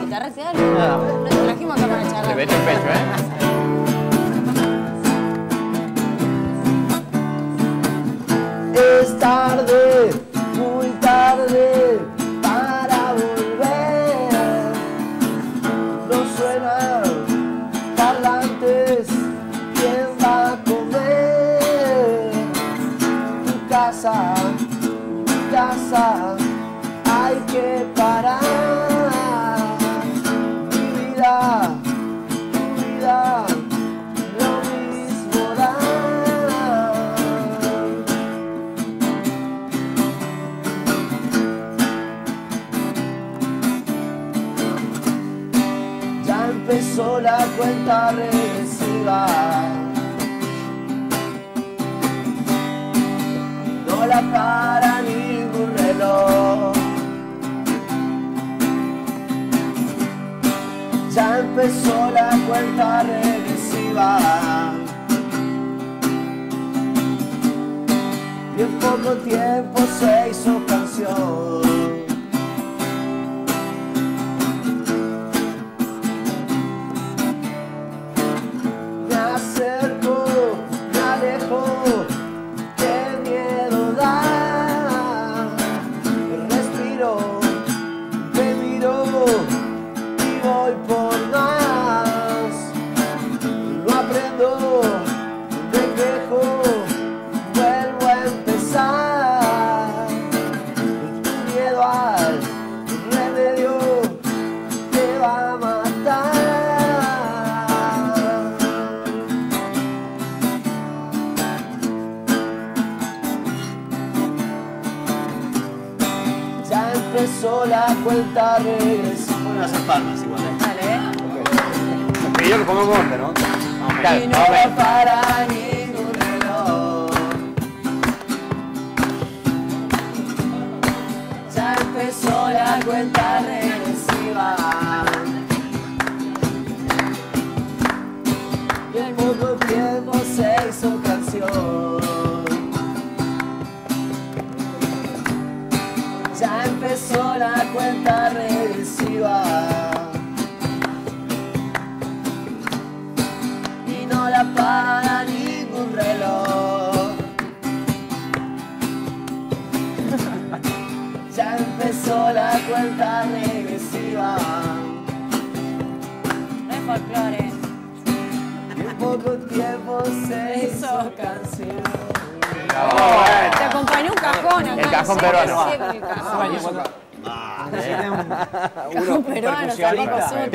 guitarra, ¿sí? Nos trajimos acá para charlar. Le vete el pecho, Es tarde, muy tarde para volver. No suenan parlantes, ¿quién va a comer? Tu casa, hay que parar. Mi vida, tu vida, lo mismo da. Ya empezó la cuenta regresiva. No la para ningún reloj. Ya empezó la cuenta regresiva. Y en poco tiempo se hizo canción. Me acerco, me alejo, qué miedo da. Respiro, te miro y voy por más. No aprendo, me quejo, vuelvo a empezar. Tu miedo al remedio te va a matar. Ya empezó la cuenta regresiva. Pueden hacer palmas igual, Dale, Me pidió que pongamos onda, ¿no? Claro, Y no va para ningún reloj. Ya empezó la cuenta regresiva. Y en poco tiempo se hizo canción. Ya empezó la cuenta regresiva. Y no la para ningún reloj. Ya empezó la cuenta regresiva. no es folclore. Y en poco tiempo se hizo canción. Te acompañó un cajón acá. El cajón sí, peruano. sí, el cajón. Ah, Cajón peruano, salió con su